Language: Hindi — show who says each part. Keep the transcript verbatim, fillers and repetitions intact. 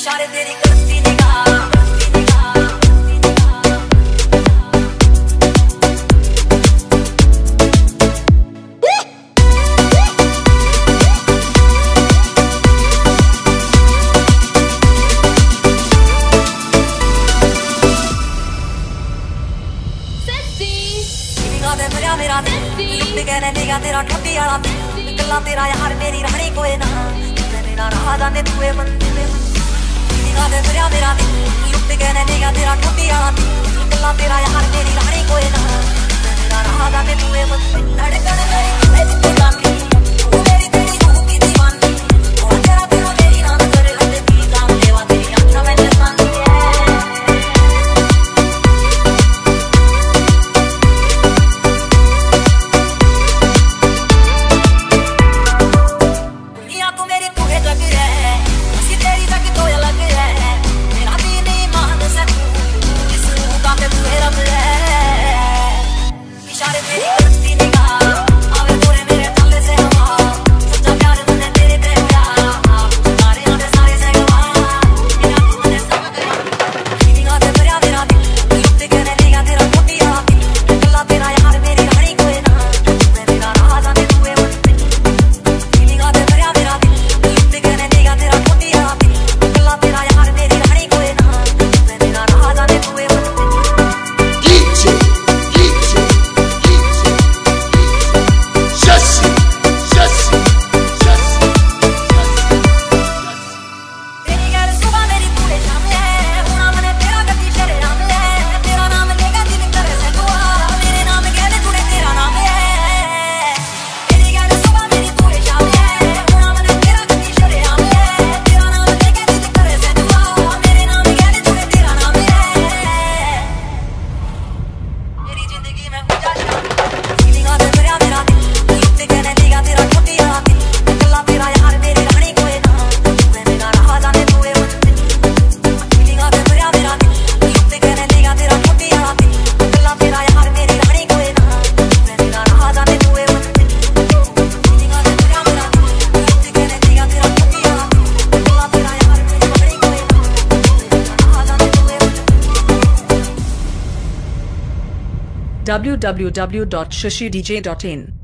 Speaker 1: इशारे तेरी करती निगाह, करती निगाह, करती निगाह। निगाह दे मेरा मेरा लुट के ने निगाह तेरा ठोडी वाला गल्ला तेरा यार मेरी रानी कोई ना मेरा राह जाने तूए बंदे निगाह दे मेरा मेरा लुट के ने निगाह तेरा ठोडी वाला गल्ला तेरा यार मेरी रानी कोई ना मेरा राह जाने तूए बंदे धड़कन मेरी दिल जाती तू मेरी तेरी रूह की दीवानी और तेरा तेरा मेरी नाम कर हद की जान लेवा तेरी आंखों में जलानी है।
Speaker 2: w w w dot shashi d j dot in